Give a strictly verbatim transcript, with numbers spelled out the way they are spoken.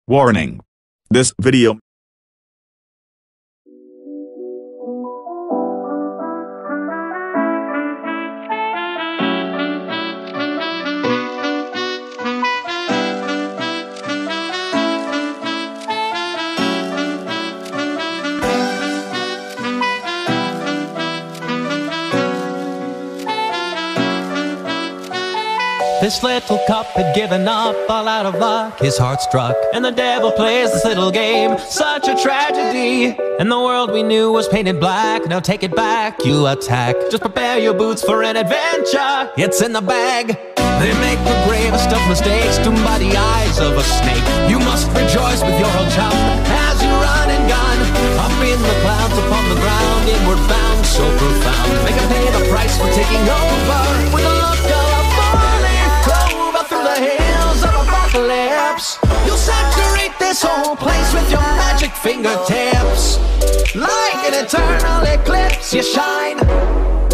Warning. This video This little cup had given up, all out of luck, his heart struck, and the devil plays this little game. Such a tragedy, and the world we knew was painted black. Now take it back, you attack. Just prepare your boots for an adventure, it's in the bag. They make the gravest of mistakes, doomed by the eyes of a snake. You must rejoice with your old chum as you run and gun. Up in the clouds, upon the ground, inward bound, so profound. Make 'em pay the price for taking over with a look of falling clover through the hills of apocalypse. You'll saturate this whole place with your magic fingertips. Like an eternal eclipse, you shine.